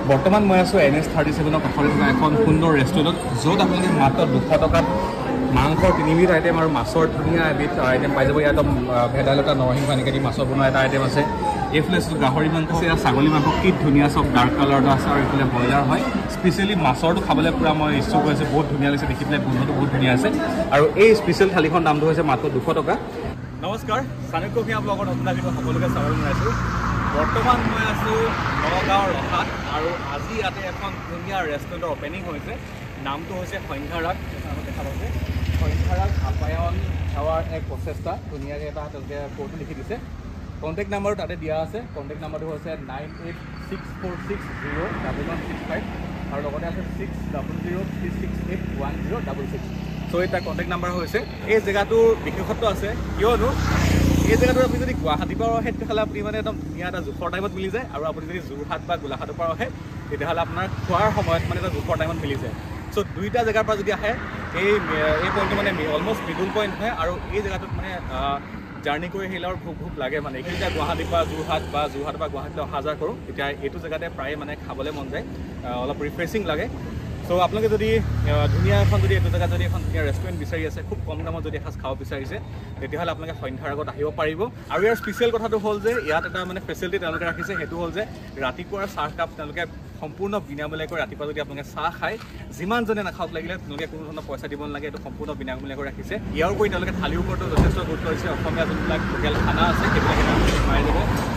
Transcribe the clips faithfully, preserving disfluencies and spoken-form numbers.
বৰ্তমান মই আছোঁ এন এছ থাৰ্টি ছেভেনৰ কাষত থকা এখন সুন্দৰ ৰেষ্টুৰেণ্টত, য'ত আপোনালোকে মাত্ৰ দুশ টকাত মাংসৰ তিনিবিধ আইটেম আৰু মাছৰ ধুনীয়া এবিধ আইটেম পাই যাব। ইয়াত ভেদাইলতা নৰসিংহ এনেকৈ দি মাছৰ বনোৱা এটা আইটেম আছে। এইফালে গাহৰি মাংস আছে, ইয়াত ছাগলী মাংস কি ধুনীয়া চব ডাৰ্ক কালাৰটো আছে, আৰু এইফালে ব্ৰইলাৰ হয়। স্পেচিয়েলি মাছৰটো খাবলৈ পূৰা মই ইচ্ছুক হৈছোঁ, বহুত ধুনীয়া লাগিছে দেখি পেলাই, গোন্ধটো বহুত ধুনীয়া আছে। আৰু এই স্পেচিয়েল থালিখন দামটো হৈছে মাত্ৰ দুশ টকা। নমস্কাৰ, চাণক্য ভূঞা ব্লগত আপোনাক সকলোকে স্বাগতম জনাইছোঁ। বৰ্তমান মই আছোঁ নগাঁৱৰ ৰহাত, আৰু আজি ইয়াতে এখন ধুনীয়া ৰেষ্টুৰেণ্টৰ অপেনিং হৈছে। নামটো হৈছে সন্ধ্যাৰাগ। দেখা পাইছে সন্ধ্যাৰাগ আপ্যায়ন সেৱাৰ এক প্ৰচেষ্টা। ধুনীয়াকৈ এটা তেওঁলোকে ক'ৰ্টো লিখি দিছে। কণ্টেক্ট নাম্বাৰো তাতে দিয়া আছে। কণ্টেক্ট নাম্বাৰটো হৈছে nine eight six four six zero' double one six five, আৰু লগতে আছে six double zero' three six eight one zero' double six. চ' এটা কণ্টেক্ট নাম্বাৰ হৈছে। এই জেগাটোৰ বিশেষত্ব আছে, কিয়নো এই জেগাটোত আপুনি যদি গুৱাহাটীৰ পৰা আহে তেতিয়াহ'লে আপুনি মানে একদম ধুনীয়া এটা জোখৰ টাইমত মিলি যায়, আৰু আপুনি যদি যোৰহাট বা গোলাঘাটৰ পৰা আহে তেতিয়াহ'লে আপোনাৰ খোৱাৰ সময়ত মানে এটা জোখৰ টাইমত মিলি যায়। চ' দুইটা জেগাৰ পৰা যদি আহে এই এই পইণ্টটো মানে অলমষ্ট মিডল পইণ্ট হয়, আৰু এই জেগাটোত মানে জাৰ্ণি কৰি আহিলে আৰু ভোক ভোক লাগে। মানে এইখিনি যেতিয়া গুৱাহাটীৰ পৰা যোৰহাট বা যোৰহাট বা গুৱাহাটীলৈ অহা যোৱা কৰোঁ, তেতিয়া এইটো জেগাতে প্ৰায় মানে খাবলৈ মন যায়, অলপ ৰিফ্ৰেছিং লাগে। চ' আপোনালোকে যদি ধুনীয়া এখন যদি এইটো জেগাত যদি এখন ধুনীয়া ৰেষ্টুৰেণ্ট বিচাৰি আছে, খুব কম দামত যদি এসাঁজ খাব বিচাৰিছে, তেতিয়াহ'লে আপোনালোকে সন্ধ্যাৰাগত আহিব পাৰিব। আৰু ইয়াৰ স্পেচিয়েল কথাটো হ'ল যে ইয়াত এটা মানে ফেচিলিটি তেওঁলোকে ৰাখিছে, সেইটো হ'ল যে ৰাতিপুৱাৰ চাহকাপ তেওঁলোকে সম্পূৰ্ণ বিনামূলীয়াকৈ ৰাতিপুৱা যদি আপোনালোকে চাহ খায়, যিমানজনে নাখাওক লাগিলে তেওঁলোকে কোনো ধৰণৰ পইচা দিব নালাগে, এইটো সম্পূৰ্ণ বিনামূলীয়াকৈ ৰাখিছে। ইয়াৰ উপৰি তেওঁলোকে থালিৰ ওপৰতো যথেষ্ট গুৰুত্ব দিছে। অসমীয়া যোনবিলাক লোকেল খানা আছে সেইবিলাক পাই যাব।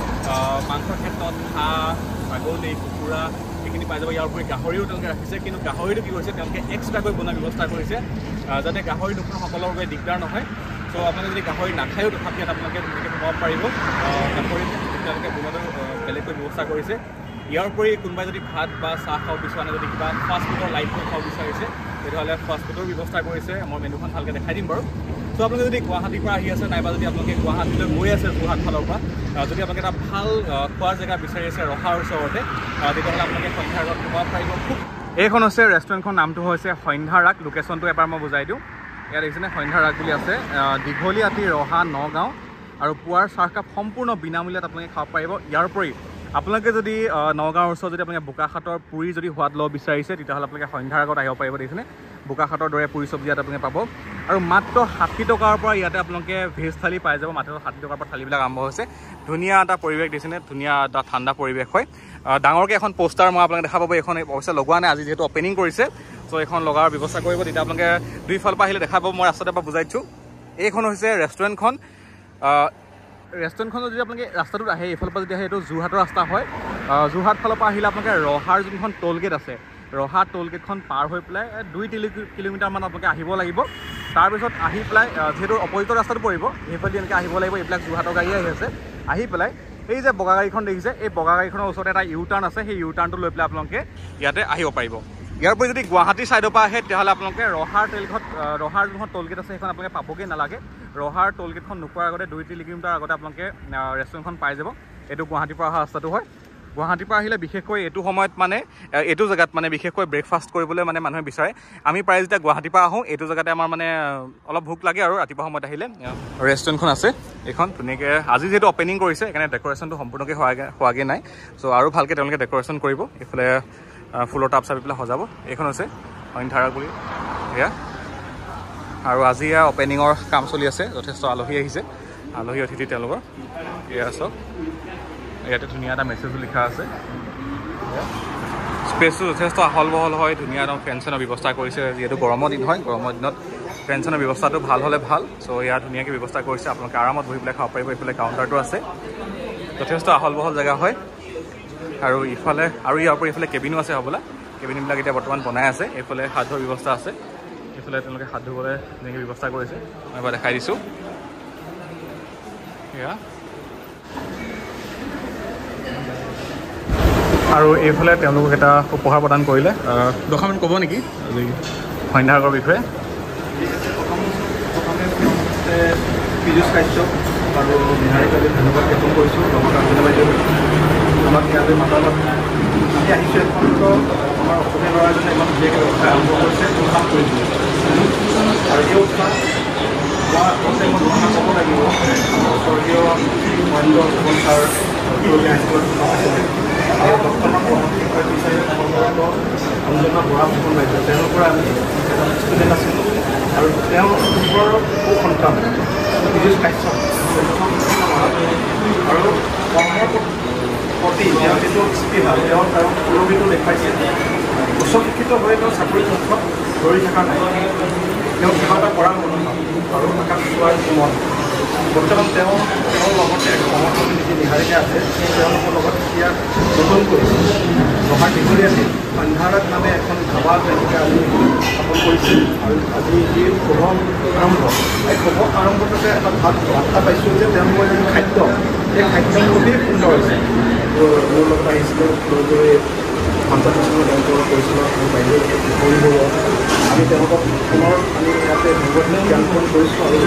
মাংসৰ ক্ষেত্ৰত হাঁহ, ছাগলী, কুকুৰা এইখিনি পাই যাব। ইয়াৰ উপৰি গাহৰিও তেওঁলোকে ৰাখিছে, কিন্তু গাহৰিটো কি কৰিছে তেওঁলোকে এক্সট্ৰাকৈ বনোৱাৰ ব্যৱস্থা কৰিছে, যাতে গাহৰি নোখোৱাসকলৰ বাবে দিগদাৰ নহয়। চ' আপোনালোকে যদি গাহৰি নাখায়ো তথাপি ইয়াত আপোনালোকে ধুনীয়াকৈ বনাব পাৰিব। গাহৰি তেওঁলোকে বনোৱাটো বেলেগকৈ ব্যৱস্থা কৰিছে। ইয়াৰ উপৰি কোনোবাই যদি ভাত বা চাহ খাব বিচৰা, যদি কিবা ফাষ্ট ফুডৰ লাইট ফুড খাব বিচাৰিছে, তেতিয়াহ'লে ফাষ্ট ফুডৰ ব্যৱস্থা কৰিছে। মই মেনুখন ভালকৈ দেখাই দিম বাৰু। চ' আপোনালোকে যদি গুৱাহাটীৰ পৰা আহি আছে, নাইবা যদি আপোনালোকে গুৱাহাটীলৈ গৈ আছে যোৰহাট ফালৰ পৰা, যদি আপোনালোকে এটা ভাল খোৱাৰ জেগা বিচাৰি আছে ৰহাৰ ওচৰতে, তেতিয়াহ'লে আপোনালোকে সন্ধ্যাৰাগত সোমাব পাৰিব। খুব এইখন হৈছে ৰেষ্টুৰেণ্টখন, নামটো হৈছে সন্ধ্যাৰাগ। লোকেশ্যনটো এবাৰ মই বুজাই দিওঁ। ইয়াত দেখিছেনে সন্ধ্যাৰাগ বুলি আছে, দীঘলীয়াতি ৰহা নগাঁও, আৰু পুৱাৰ চাহকাপ সম্পূৰ্ণ বিনামূলীয়াত আপোনালোকে খাব পাৰিব। ইয়াৰ উপৰি আপোনালোকে যদি নগাঁৱৰ ওচৰত যদি আপোনালোকে বোকাখাটৰ পুৰি যদি সোৱাদ ল'ব বিচাৰিছে, তেতিয়াহ'লে আপোনালোকে সন্ধ্যাৰাগত আহিব পাৰিব। দেখিছেনে বোকাখাটৰ দৰে পুৰি চব্জি ইয়াত আপোনালোকে পাব। আৰু মাত্ৰ ষাঠি টকাৰ পৰা ইয়াতে আপোনালোকে ভেজ থালি পাই যাব। মাত্ৰ ষাঠি টকাৰ পৰা থালিবিলাক আৰম্ভ হৈছে। ধুনীয়া এটা পৰিৱেশ দিছেনে, ধুনীয়া এটা ঠাণ্ডা পৰিৱেশ হয়। ডাঙৰকৈ এখন পোষ্টাৰ মই আপোনালোকে দেখা পাব। এইখন অৱশ্যে লগোৱা নাই, আজি যিহেতু অপেনিং কৰিছে, চ' এইখন লগাৰ ব্যৱস্থা কৰিব। তেতিয়া আপোনালোকে দুইফালৰ পৰা আহিলে দেখা পাব। মই ৰাস্তাটোৰ পৰা বুজাই দিছোঁ। এইখন হৈছে ৰেষ্টুৰেণ্টখন। ৰেষ্টুৰেণ্টখনত যদি আপোনালোকে ৰাস্তাটোত আহে, এইফালৰ পৰা যদি আহে, এইটো যোৰহাটৰ ৰাস্তা হয়। যোৰহাট ফালৰ পৰা আহিলে আপোনালোকে ৰহাৰ যোনখন টোল গেট আছে, ৰহা টোল গেটখন পাৰ হৈ পেলাই দুই তিনি কিলোমিটাৰমান আপোনালোকে আহিব লাগিব। তাৰপিছত আহি পেলাই যিহেতু অপজিটৰ ৰাস্তাটো পৰিব, সেইফালে এনেকৈ আহিব লাগিব। এইবিলাক যোৰহাটৰ গাড়ী আহি আছে। আহি পেলাই এই যে বগা গাড়ীখন দেখিছে, এই বগা গাড়ীখনৰ ওচৰতে এটা ইউ টাৰ্ণ আছে। সেই ইউ টাৰ্ণটো লৈ পেলাই আপোনালোকে ইয়াতে আহিব পাৰিব। ইয়াৰ উপৰি যদি গুৱাহাটী ছাইডৰ পৰা আহে, তেতিয়াহ'লে আপোনালোকে ৰহাৰ টেলঘাট ৰহাৰ যোনখন টোল গেট আছে, সেইখন আপোনালোকে পাবগৈ নালাগে। ৰহাৰ টোল গেটখন নোপোৱাৰ আগতে দুই তিনি কিলোমিটাৰ আগতে আপোনালোকে ৰেষ্টুৰেণ্টখন পাই যাব। এইটো গুৱাহাটীৰ পৰা অহা ৰাস্তাটো হয়। গুৱাহাটীৰ পৰা আহিলে বিশেষকৈ এইটো সময়ত মানে এইটো জেগাত মানে বিশেষকৈ ব্ৰেকফাষ্ট কৰিবলৈ মানে মানুহে বিচাৰে। আমি প্ৰায় যেতিয়া গুৱাহাটীৰ পৰা আহোঁ, এইটো জেগাতে আমাৰ মানে অলপ ভোক লাগে আৰু ৰাতিপুৱা সময়ত আহিলে। ৰেষ্টুৰেণ্টখন আছে এইখন ধুনীয়াকৈ, আজি যিহেতু অপেনিং কৰিছে সেইকাৰণে ডেক'ৰেশ্যনটো সম্পূৰ্ণকৈ হোৱাগৈ হোৱাগৈ নাই। চ' আৰু ভালকৈ তেওঁলোকে ডেক'ৰেশ্যন কৰিব। এইফালে ফুলৰ টাব চাবি পেলাই সজাব। এইখন হৈছে সন্ধ্যাৰাগ বুলি এয়া। আৰু আজি এয়া অপেনিঙৰ কাম চলি আছে। যথেষ্ট আলহী আহিছে, আলহী অতিথি তেওঁলোকৰ। এয়া চাওক, ইয়াতে ধুনীয়া এটা মেছেজো লিখা আছে। স্পেচটো যথেষ্ট আহল বহল হয়, ধুনীয়া একদম ফেন চেনৰ ব্যৱস্থা কৰিছে। যিহেতু গৰমৰ দিন হয়, গৰমৰ দিনত ফেন চেনৰ ব্যৱস্থাটো ভাল হ'লে ভাল। চ' ইয়াত ধুনীয়াকৈ ব্যৱস্থা কৰিছে, আপোনালোকে আৰামত বহি পেলাই খাব পাৰিব। এইফালে কাউণ্টাৰটো আছে, যথেষ্ট আহল বহল জেগা হয়। আৰু ইফালে আৰু ইয়াৰ পৰা এইফালে কেবিনো আছে হ'বলা। কেবিনবিলাক এতিয়া বৰ্তমান বনাই আছে। এইফালে হাত ধোৱাৰ ব্যৱস্থা আছে। এইফালে তেওঁলোকে হাত ধুবলৈ ধুনীয়াকৈ ব্যৱস্থা কৰিছে। মই এবাৰ দেখাই দিছোঁ। এয়া আৰু এইফালে তেওঁলোকক এটা উপহাৰ প্ৰদান কৰিলে। দশমিন ক'ব নেকি আজি সন্ধ্যাৰাগৰ বিষয়ে? পীযুষ কাশ্যপ আৰু নিহাৰিক আজি ধন্যবাদ জ্ঞাপন কৰিছোঁ। লগতে অঞ্জনা বাইদেউ আমাক ইয়ালৈ মাতাৰ বাবে আমি আহিছোঁ। এখন আমাৰ অসমীয়া ল'ৰা এজনে এখন ধুনীয়াকৈ ব্যৱসায় আৰম্ভ কৰিছে, উৎসাহ কৰিছোঁ। আৰু এই উৎসাহ মই আচলতে মই দুটা ক'ব লাগিব। স্বৰ্গীয় মহেন্দ্ৰ ফুকন ছাৰ আহিছিল আৰু বৰ্তমান কৰ্মশিক্ষক হিচাপে আৰু তেওঁৰ তেওঁ পুৰবিটো দেখুৱাইছে উচ্চ শিক্ষিত হৈ তেওঁ চাকৰি ক্ষেত্ৰত ধৰি থকা নাই তেওঁ কিবা এটা কৰাৰ মনোভাৱ আৰু আকাশ চোৱাৰ মন বৰ্তমান তেওঁ তেওঁৰ লগতে সমৰ্থন নীতি নিহাৰিকা আছে তেওঁলোকৰ লগত এতিয়া নতুনকৈ ৰহা দীঘলীয়াতে সন্ধ্যাৰাত নামে এখন ধাবা তেওঁলোকে আজি স্থাপন কৰিছিল আৰু আজি যি শুভ আৰম্ভ এই শুভ আৰম্ভটোতে এটা ভাল বাৰ্তা পাইছোঁ যে তেওঁলোকৰ যি খাদ্য এই খাদ্য খুবেই সুন্দৰ হৈছে মোৰ লগত আহিছিলে লৈ গৈ সন্তোষজনক তেওঁলোকৰ পৰিচালক আৰু বাইদেউ কৰিব আমি তেওঁলোকক পুনৰ আমি ইয়াতে ভগৱতী জ্ঞাপন কৰিছোঁ আৰু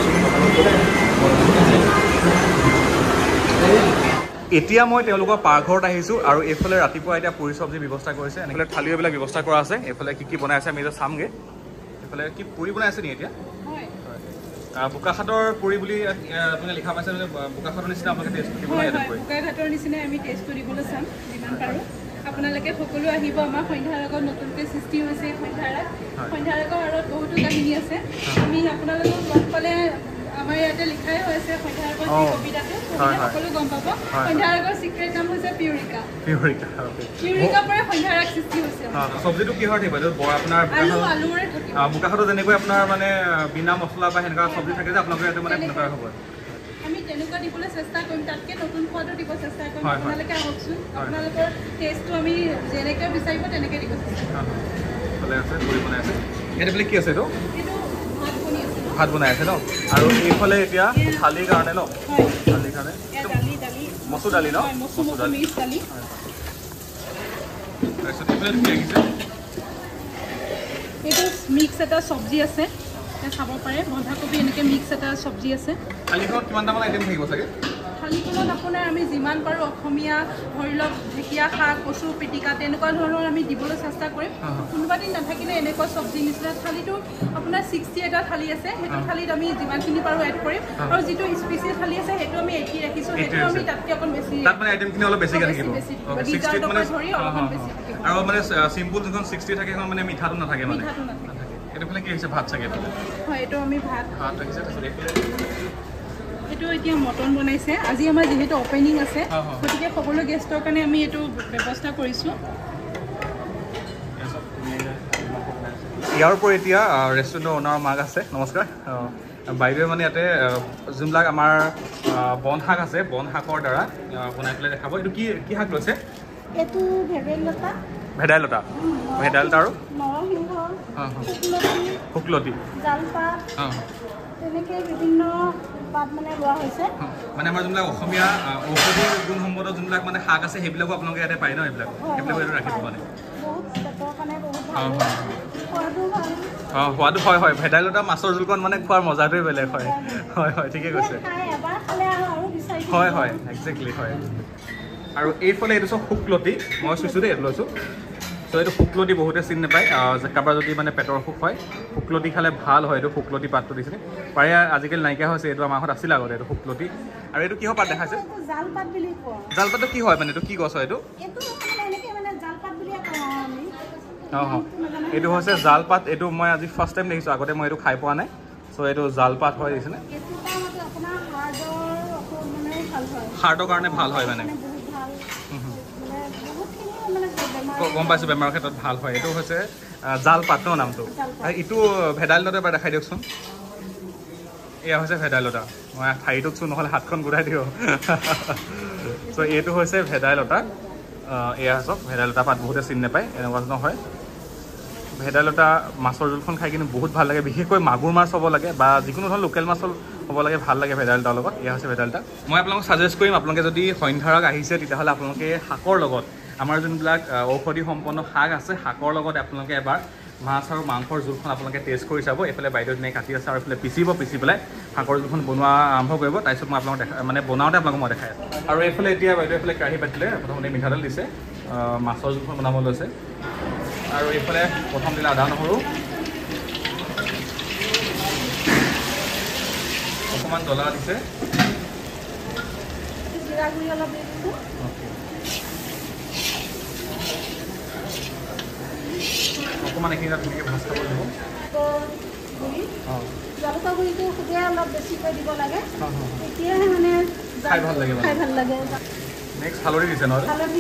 এতিয়া মই তেওঁলোকৰ পাকঘৰত আহিছোঁ আৰু এইফালে ৰাতিপুৱা এতিয়া পুৰি চব্জি ব্যৱস্থা কৰিছে এনেফালে থালিবিলাক ব্যৱস্থা কৰা আছে এইফালে কি কি বনাই আছে আমি এতিয়া চামগৈ এইফালে কি পুৰি বনাই আছে নেকি এতিয়া বোকাখাটৰ পুৰি বুলি আপুনি লিখা পাইছে বোকাখাটৰ নিচিনা আপোনালোকে টেষ্ট দিব বোকাখাটৰ নিচিনা আমি টেষ্ট কৰিবলৈ চাম যিমান পাৰোঁ আপোনালোকে সকলো আহিব আমাৰ সন্ধ্যাৰ আগত নতুনকৈ সৃষ্টি হৈছে সন্ধ্যাৰ সন্ধ্যাৰ আগৰ আঁৰত বহুতো কাহিনী আছে আমি আপোনালোকক লগ পালে আমাৰ ইয়াতে লিখাই হৈ আছে সন্ধ্যাৰ আগত কবিতাটো সকলো গম পাব সন্ধ্যাৰ আগৰ চিক্ৰেট নাম হৈছে পিউৰিকা পিউৰিকা পিউৰিকাৰ পৰা সন্ধ্যাৰ আগ সৃষ্টি হৈছে চব্জিটো কিহৰ থাকিব আপোনাৰ আলু আলুৰে থাকিব বোকাখাটত যেনেকৈ আপোনাৰ মানে বিনা মছলা বা সেনেকুৱা চব্জি থাকে যে আপোনালোকে ইয়াতে মানে সেনেকুৱা হ'ব আমি তেনেকুৱা দিবলৈ চেষ্টা কৰিম তাতকৈ নতুন খোৱাটো দিব চেষ্টা কৰিম আপোনালোকে আহকচোন আপোনালোকৰ টেষ্টটো আমি যেনেকৈ বিচাৰিব তেনেকৈ দিব চেষ্টা ভালে আছে পুৰি বনাই আছে ইয়াতে বোলে কি আছে এইটো এইটো ভাত বনি আছে ভাত বনাই আছে ন আৰু এইফালে এতিয়া থালিৰ কাৰণে ন থালিৰ কাৰণে দালি দালি মচুৰ দালি ন মচুৰ দালি দালি তাৰপিছত এইফালে কি আহিছে এইটো মিক্স এটা চব্জি আছে খাব পাৰে বন্ধাকবি এনেকৈ মিক্স এটা চব্জি আছে থালিখনত কিমানটামান আইটেম থাকিব চাগে থালিখনত আপোনাৰ আমি যিমান পাৰোঁ অসমীয়া ধৰি লওক ঢেকীয়া শাক কচু পিটিকা তেনেকুৱা ধৰণৰ আমি দিবলৈ চেষ্টা কৰিম কোনোবা দিন নাথাকিলে এনেকুৱা চব্জি নিচিনা থালিটো আপোনাৰ ছিক্সটি এটা থালি আছে সেইটো থালিত আমি যিমানখিনি পাৰোঁ এড কৰিম আৰু যিটো স্পেচিয়েল থালি আছে সেইটো আমি এইটি ৰাখিছোঁ সেইটো আমি তাতকৈ অকণ বেছি তাত মানে আইটেমখিনি অলপ বেছিকৈ থাকিব ধৰি অলপমান বেছি থাকিব আৰু মানে চিম্পুল যোনখন ছিক্সটি থাকে সেইখন মানে মিঠাটো নাথাকে মানে মিঠাটো নাথাকে এইটো ফালে কি হৈছে ভাত চাগে হয় এইটো আমি ভাত ভাত ৰাখিছে তাৰপিছত এইফালে এইটো এতিয়া মটন বনাইছে আজি আমাৰ যিহেতু অপেনিং আছে গতিকে সকলো গেষ্টৰ কাৰণে আমি এইটো ব্যৱস্থা কৰিছোঁ ইয়াৰ উপৰি এতিয়া ৰেষ্টুৰেণ্টৰ অনাৰ মাক আছে নমস্কাৰ বাইদেৱে মানে ইয়াতে যোনবিলাক আমাৰ বন শাক আছে বন শাকৰ দ্বাৰা বনাই পেলাই দেখাব এইটো কি কি শাক লৈছে এইটো ভেদাইলতা ভেদাইলতা ভেদাইলতা আৰু নৰসিংহ শুকলতি জালপাত তেনেকৈ বিভিন্ন পাত মানে লোৱা হৈছে মানে আমাৰ যোনবিলাক অসমীয়া ঔষধি গুণসম্পন্ন যোনবিলাক মানে শাক আছে সেইবিলাকো আপোনালোকে ইয়াতে পায় ন এইবিলাক সেইবিলাকো ইয়াতে ৰাখিব মানে অঁ সোৱাদো হয় হয় ভেদাইলতা মাছৰ জোলকণ মানে খোৱাৰ মজাটোৱে বেলেগ হয় হয় হয় ঠিকে কৈছে হয় হয় একজেক্টলি হয় আৰু এইফালে এইটো চব শুকলতি মই চুইছোঁ দেই এইটো লৈছোঁ চ' এইটো শুকলতি বহুতে চিনি নাপায় কাৰোবাৰ যদি মানে পেটৰ অসুখ হয় শুকলতি খালে ভাল হয় এইটো শুকলতি পাতটো দিছিলে প্ৰায় আজিকালি নাইকিয়া হৈছে এইটো আমাৰ ঘৰত আছিলে আগতে এইটো শুকলতি আৰু এইটো কিহৰ পাত দেখাইছে জালপাত বুলি কয় জালপাতটো কি হয় মানে এইটো কি গছ হয় এইটো অঁ অঁ এইটো হৈছে জালপাত এইটো মই আজি ফাৰ্ষ্ট টাইম দেখিছোঁ আগতে মই এইটো খাই পোৱা নাই চ' এইটো জালপাত হয় দিছিলে হাৰ্টৰ কাৰণে ভাল হয় মানে গম পাইছোঁ বেমাৰৰ ক্ষেত্ৰত ভাল হয় এইটো হৈছে জালপাত ন নামটো ইটো ভেদাইলতা এবাৰ দেখাই দিয়কচোন এয়া হৈছে ভেদাইলতা মই ঠাইটোত চোন নহ'লে হাতখন গোটাই দিওঁ চ' এইটো হৈছে ভেদাইলতা এয়া চাওক ভেদাইলতা পাত বহুতে চিনি নাপায় এনেকুৱা ধৰণৰ হয় ভেদাইলতা মাছৰ জোলখন খাই কিন্তু বহুত ভাল লাগে বিশেষকৈ মাগুৰ মাছ হ'ব লাগে বা যিকোনো ধৰণৰ লোকেল মাছ হ'ব লাগে ভাল লাগে ভেদাইলতাৰ লগত এয়া হৈছে ভেদাইলতা মই আপোনালোকক ছাজেষ্ট কৰিম আপোনালোকে যদি সন্ধ্যাৰাগ আহিছে তেতিয়াহ'লে আপোনালোকে শাকৰ লগত আমাৰ যোনবিলাক ঔষধি সম্পন্ন শাক আছে শাকৰ লগত আপোনালোকে এবাৰ মাছ আৰু মাংসৰ জোলখন আপোনালোকে টেষ্ট কৰি চাব এইফালে বাইদেউজনীয়ে কাটি আছে আৰু এইফালে পিচিব পিচি পেলাই শাকৰ জোলখন বনোৱা আৰম্ভ কৰিব তাৰপিছত মই আপোনালোকক দেখা মানে বনাওঁতে আপোনালোকক মই দেখাই আছোঁ আৰু এইফালে এতিয়া বাইদেউ এইফালে কেৰাহী পাতিলে প্ৰথমতে মিঠাতেল দিছে মাছৰ জোলখন বনাব লৈছে আৰু এইফালে প্ৰথম দিলে আদা নহৰু অকণমান জ্বলা দিছে অকণমান এইখিনি ধুনীয়াকৈ ভাজ খাব লাগিব জলকা গুড়িটো খুবেই অলপ বেছিকৈ দিব লাগে তেতিয়াহে মানে খাই ভাল লাগে খাই ভাল লাগে নেক্সট হালধি দিছে নহ'লে হালধি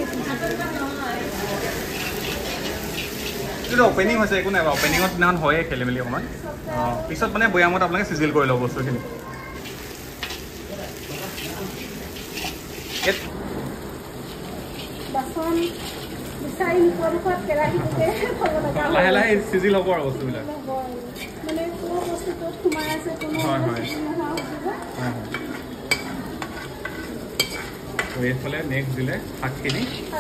কিন্তু অপেনিং হৈছে একো নাই বাৰু অপেনিঙত দিনাখন হয়ে খেলি মেলি অকণমান অঁ পিছত মানে বৈয়ামত আপোনালোকে চিজিল কৰি ল'ব বস্তুখিনি বাচন বিচাৰি মুখত কেৰাহীটোতে থ'ব লগা লাহে লাহে চিজিল হ'ব আৰু বস্তুবিলাক মানে কোনো বস্তুটোত সোমাই আছে কোনো হয় হয় নোহোৱা তো এইফালে নেক্সট দিলে শাকখিনি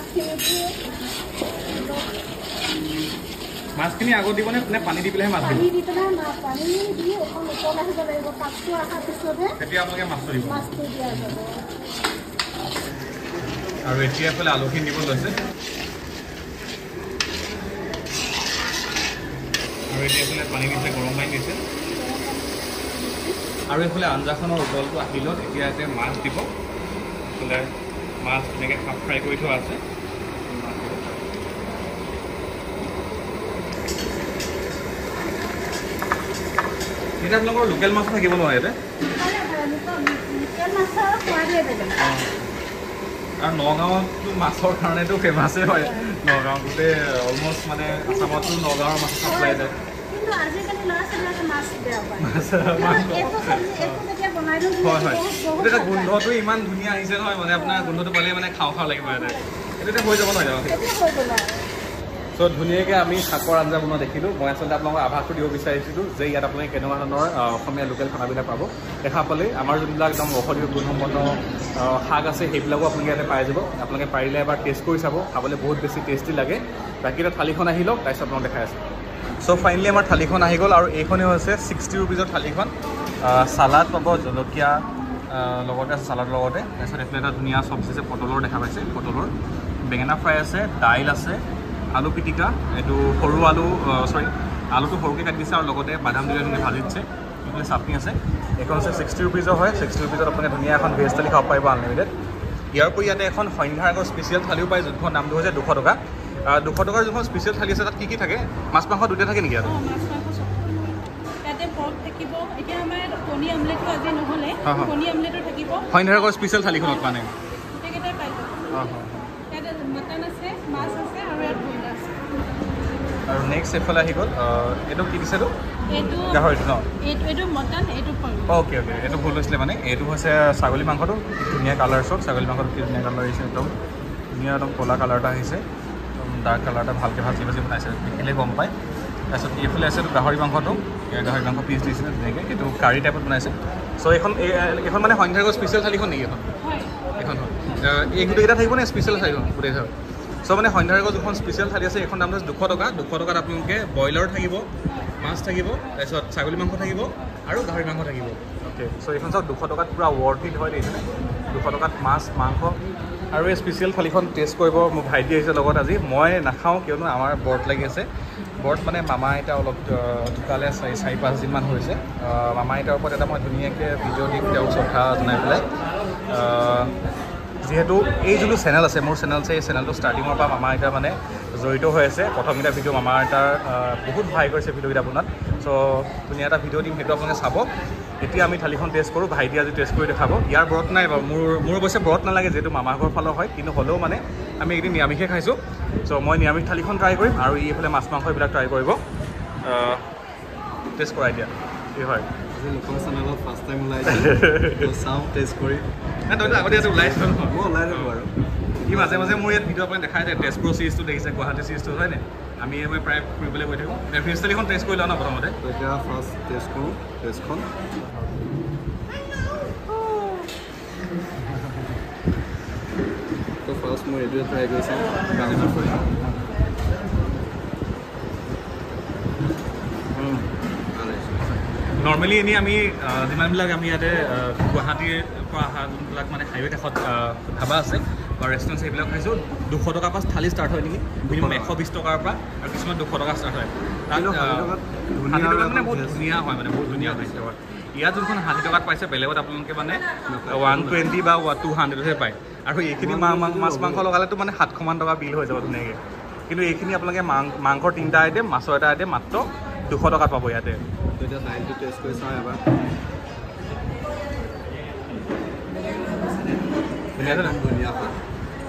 মাছখিনি আগত দিবনে নে পানী দি পেলাইহে মাছ দিব পানী দি পেলাই পানী দি অকণ উতল আহিব লাগিব পাকটো অহাৰ পিছতহে তেতিয়া আপোনালোকে মাছটো দিব মাছটো দিয়া যাব আৰু এতিয়া এইফালে আলুখিনি দিব লৈছে আৰু এতিয়া এইফালে পানী দিছে গৰম পানী দিছে আৰু এইফালে আঞ্জাখনৰ উতলটো আহিলত এতিয়া ইয়াতে মাছ দিব এইফালে মাছ ধুনীয়াকৈ হাফ ফ্ৰাই কৰি থোৱা আছে এতিয়া আপোনালোকৰ লোকেল মাছ থাকিব নহয় ইয়াতে আৰু নগাঁৱততো মাছৰ কাৰণেতো ফেমাছেই হয় নগাঁও গোটেই অলমষ্ট মানে আছামতো নগাঁৱৰ মাছ চাপ্লাই যায় হয় হয় এতিয়া গোন্ধটো ইমান ধুনীয়া আহিছে নহয় মানে আপোনাৰ গোন্ধটো পালেই মানে খাওঁ খাওঁ লাগিব ইয়াতে এইটো এতিয়া হৈ যাব নহয় জানো চ' ধুনীয়াকৈ আমি শাকৰ আঞ্জা বনোৱা দেখিলোঁ মই আচলতে আপোনালোকক আভাসটো দিব বিচাৰিছিলোঁ যে ইয়াত আপোনালোকে কেনেকুৱা ধৰণৰ অসমীয়া লোকেল খানাবিলাক পাব দেখা পালেই আমাৰ যোনবিলাক একদম ঔষধীয় গুণসম্পন্ন শাক আছে সেইবিলাকো আপোনালোকে ইয়াতে পাই যাব আপোনালোকে পাৰিলে এবাৰ টেষ্ট কৰি চাব খাবলৈ বহুত বেছি টেষ্টি লাগে বাকী এটা থালিখন আহি লওক তাৰপিছত আপোনালোক দেখাই আছে চ' ফাইনেলি আমাৰ থালিখন আহি গ'ল আৰু এইখনেই হৈছে ছিক্সটি ৰুপিজৰ থালিখন চালাড পাব জলকীয়া লগতে আছে চালাডৰ লগতে তাৰপিছত এইফালে এটা ধুনীয়া চব্জি আছে পটলৰ দেখা পাইছে পটলৰ বেঙেনা ফ্ৰাই আছে দাইল আছে আলু পিটিকা এইটো সৰু আলু চৰি আলুটো সৰুকৈ কাটি দিছে আৰু লগতে বাদাম দিলে ধুনীয়া ভাজি দিছে এইফালে চাটনি আছে এইখন হৈছে ছিক্সটি ৰুপিজৰ হয় ছিক্সটি ৰুপিজত আপোনালোকে ধুনীয়া এখন ভেজ থালি খাব পাৰিব আনলিমিটেড ইয়াৰ উপৰি ইয়াতে এখন সন্ধ্যাৰ আগৰ স্পেচিয়েল থালিও পায় যোনখন নামটো হৈছে দুশ টকা দুশ টকাৰ যোনখন স্পেচিয়েল থালি আছে তাত কি কি থাকে মাছ মাংস দুটা থাকে নেকি ইয়াত সন্ধ্যাৰ আগৰ স্পেচিয়েল থালিখনত মানে আৰু নেক্সট এইফালে আহি গ'ল এইটো কি দিছেতো গাহৰিটো ন অ'কে অ'কে এইটো ভুল হৈছিলে মানে এইটো হৈছে ছাগলী মাংসটো ধুনীয়া কালাৰ চব ছাগলী মাংসটো কি ধুনীয়া কালাৰ আহিছে একদম ধুনীয়া একদম ক'লা কালাৰ এটা আহিছে একদম ডাৰ্ক কালাৰ এটা ভালকৈ ভাজি ভাজি বনাইছে দেখিলে গম পায় তাৰপিছত এইফালে আছে গাহৰি মাংসটো গাহৰি মাংস পিচ দিছিলে ধুনীয়াকৈ এইটো কাৰী টাইপত বনাইছে চ' এইখন এইখন মানে সন্ধ্যাৰ স্পেচিয়েল থালিখন নেকি এখন এইখন হয় এই গোটেইকেইটা থাকিব নে স্পেচিয়েল থালিখন গোটেই থাক চ' মানে সন্ধ্যাৰ আগত যোনখন স্পেচিয়েল থালি আছে এইখন দাম হৈছে দুশ টকা দুশ টকাত আপোনালোকে ব্ৰইলাৰ থাকিব মাছ থাকিব তাৰপিছত ছাগলী মাংস থাকিব আৰু গাহৰি মাংস থাকিব অ'কে চ' এইখন চাওক দুশ টকাত পূৰা ৱৰ্থিট হয় দেখিছেনে দুশ টকাত মাছ মাংস আৰু এই স্পেচিয়েল থালিখন টেষ্ট কৰিব মোৰ ভাইটি আহিছে লগত আজি মই নাখাওঁ কিয়নো আমাৰ ব্ৰত লাগি আছে ব্ৰত মানে মামা আইতা অলপ ঢুকালে চাৰি চাৰি পাঁচদিনমান হৈছে মামা আইতাৰ ওপৰত এটা মই ধুনীয়াকৈ ভিডিঅ' দিম তেওঁক শ্ৰদ্ধা জনাই পেলাই যিহেতু এই যোনটো চেনেল আছে মোৰ চেনেল আছে এই চেনেলটো ষ্টাৰ্টিঙৰ পৰা মামা আইতাৰ মানে জড়িত হৈ আছে প্ৰথমকেইটা ভিডিঅ' মামা আইতাৰ বহুত সহায় কৰিছে ভিডিঅ'কেইটা আপোনাক চ' ধুনীয়া এটা ভিডিঅ' দিম সেইটো আপোনালোকে চাব এতিয়া আমি থালিখন টেষ্ট কৰোঁ ভাইটি আজি টেষ্ট কৰি দেখাব ইয়াৰ ব্ৰত নাই বাৰু মোৰ মোৰ অৱশ্যে ব্ৰত নালাগে যিহেতু মামাৰ ঘৰৰ ফালৰ হয় কিন্তু হ'লেও মানে আমি এইকেইদিন নিৰামিষে খাইছোঁ চ' মই নিৰামিষ থালিখন ট্ৰাই কৰিম আৰু ই এইফালে মাছ মাংস এইবিলাক ট্ৰাই কৰিব টেষ্ট কৰা এতিয়া কি হয় লোকৰ চেনেলত ফাৰ্ষ্ট টাইম ওলাইছে চাওঁ টেষ্ট কৰি তইতো আগতে ইয়াতে ওলাইছ মই ওলাই থাকোঁ আৰু ই মাজে মাজে মোৰ ইয়াত ভিডিঅ' আপুনি দেখাই যায় তেজপুৰ চিৰিজটো দেখিছে গুৱাহাটী চিৰিজটো হয়নে আমি মই প্ৰায় ফুৰিবলৈ গৈ থাকোঁ ভেজ থালিখন টেষ্ট কৰি লওঁ ন প্ৰথমতে এতিয়া ফাৰ্ষ্ট টেষ্ট কৰোঁ টেষ্টখন তো ফাৰ্ষ্ট মই এইটোৱে ট্ৰাই কৰি চাওঁ বেঙেনা ফ্ৰাই নৰ্মেলি এনেই আমি যিমানবিলাক আমি ইয়াতে গুৱাহাটীৰ পৰা অহা যোনবিলাক মানে হাইৱে কাষত ধাবা আছে বা ৰেষ্টুৰেণ্ট সেইবিলাক খাইছোঁ দুশ টকাৰ পৰা থালি ষ্টাৰ্ট হয় নেকি মিনিমাম এশ বিছ টকাৰ পৰা আৰু কিছুমান দুশ টকা ষ্টাৰ্ট হয় তাত ষাঠি টকাত মানে বহুত ধুনীয়া হয় মানে বহুত ধুনীয়া হয় টকাত ইয়াত যোনখন ষাঠি টকাত পাইছে বেলেগত আপোনালোকে মানে ওৱান টুৱেণ্টি বা টু হাণ্ড্ৰেডহে পায় আৰু এইখিনি মাছ মাংস লগালেতো মানে সাতশমান টকা বিল হৈ যাব ধুনীয়াকৈ কিন্তু এইখিনি আপোনালোকে মাংসৰ তিনিটা আইটেম মাছৰ এটা আইটেম মাত্ৰ দুশ টকাত পাব ইয়াতে এতিয়া দাইলটো টেষ্ট কৰি চাওঁ এবাৰ ধুনীয়া ধুনীয়া হয়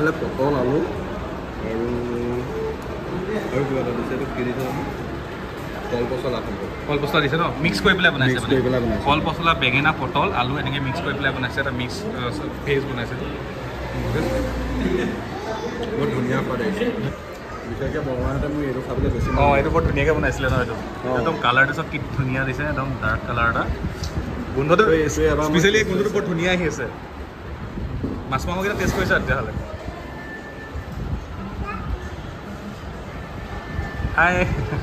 এইফালে পটল আলু আৰু আৰু কিবা এটা দিছে এইটো কি দিছে কল পচলা কল পচলা দিছে ন মিক্স কৰি পেলাই বনাইছে মিক্স কৰি পেলাই বনাইছে কল পচলা বেঙেনা পটল আলু এনেকৈ মিক্স কৰি পেলাই বনাইছে এটা মিক্স ভেজ বনাইছে বহুত ধুনীয়া সোৱাদ আহিছে বিশেষকৈ বৰমাহঁতে মোৰ এইটো খাবলৈ বেছি অঁ এইটো বৰ ধুনীয়াকৈ বনাইছিলে ন এইটো একদম কালাৰটো চব কি ধুনীয়া দিছে একদম ডাৰ্ক কালাৰ এটা গোন্ধটো স্পেচিয়েলি গোন্ধটো বৰ ধুনীয়া আহি আছে মাছ মাংসকেইটা টেষ্ট কৰিছা তেতিয়াহ'লে হাই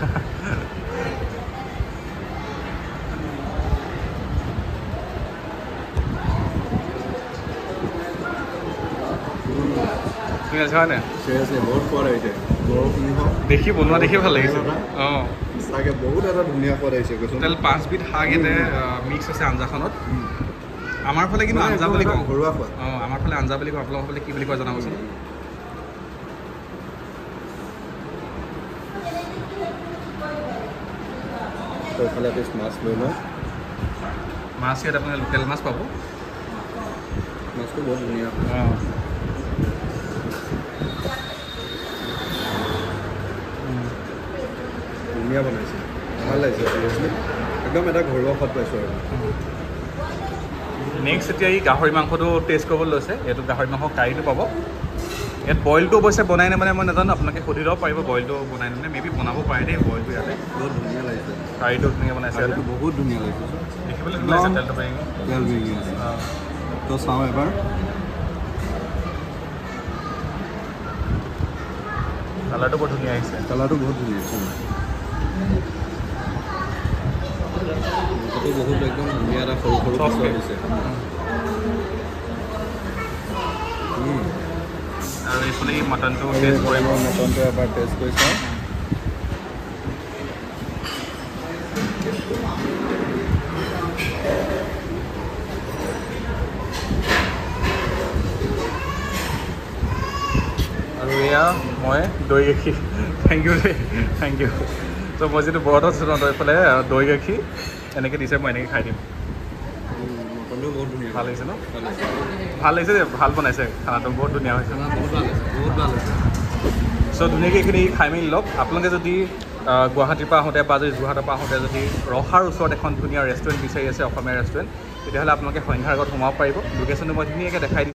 ঠিক আছে হয় নাই চিৰিয়াছলি বহুত সোৱাদ আহিছে বৰষুণ হওক দেখি বনোৱা দেখি ভাল লাগিছে অঁ চাগে বহুত এটা ধুনীয়া সোৱাদ আহিছে কৈছোঁ টোটেল পাঁচবিধ শাক ইয়াতে মিক্স আছে আঞ্জাখনত আমাৰ ফালে কিন্তু আঞ্জা বুলি কওঁ ঘৰুৱা সোৱাদ অঁ আমাৰ ফালে আঞ্জা বুলি কওঁ আপোনালোকৰ ফালে কি বুলি কয় জনাবচোন এইফালে পিছ মাছ লৈ লওঁ মাছ ইয়াত আপোনাৰ লোকেল মাছ পাব মাছটো বহুত ধুনীয়া অঁ ধুনীয়া বনাইছে ভাল লাগিছে চিৰিয়াছলি একদম এটা ঘৰুৱা সোৱাদ পাইছোঁ আৰু নেক্সট এতিয়া এই গাহৰি মাংসটো টেষ্ট কৰিবলৈ লৈছে এইটো গাহৰি মাংস কাৰীটো পাব ইয়াত বইলটো অৱশ্যে বনাই নে মানে মই নাজানো আপোনালোকে সুধি ল'ব পাৰিব বইলটো বনাই নে মে বি বনাব পাৰে দেই বইলটো ইয়াতে বহুত ধুনীয়া লাগিছে কাৰীটো ধুনীয়া বনাইছে এইটো বহুত ধুনীয়া লাগিছে দেখিবলৈ ধুনীয়া লাগিছে তেলটো পাৰি তেল বেগি আছে অঁ তো চাওঁ এবাৰ কালাৰটো বৰ ধুনীয়া আহিছে কালাৰটো বহুত ধুনীয়া আছে মাংসটো বহুত একদম ধুনীয়া এটা সৰু সৰু Soft পিচ দিছে আৰু এইফালে এই মটনটো টেষ্ট কৰিব মটনটো এবাৰ টেষ্ট কৰি চাওঁ আৰু এয়া মই দৈ গাখীৰ থেংক ইউ দেই থেংক ইউ ত' মই যিটো ব্ৰতত আছোঁ ন এইফালে দৈ গাখীৰ এনেকৈ দিছে মই এনেকৈ খাই দিম মটনটো বহুত ধুনীয়া ভাল লাগিছে ন ভাল লাগিছে দেই ভাল বনাইছে খানাটো বহুত ধুনীয়া হৈছে বহুত ভাল হৈছে বহুত ভাল হৈছে চ' ধুনীয়াকৈ এইখিনি খাই মেলি লওক আপোনালোকে যদি গুৱাহাটীৰ পৰা আহোঁতে বা যদি যোৰহাটৰ পৰা আহোঁতে যদি ৰহাৰ ওচৰত এখন ধুনীয়া ৰেষ্টুৰেণ্ট বিচাৰি আছে অসমীয়া ৰেষ্টুৰেণ্ট তেতিয়াহ'লে আপোনালোকে সন্ধ্যাৰ আগত সোমাব পাৰিব লোকেশ্যনটো মই ধুনীয়াকৈ দেখাই দিম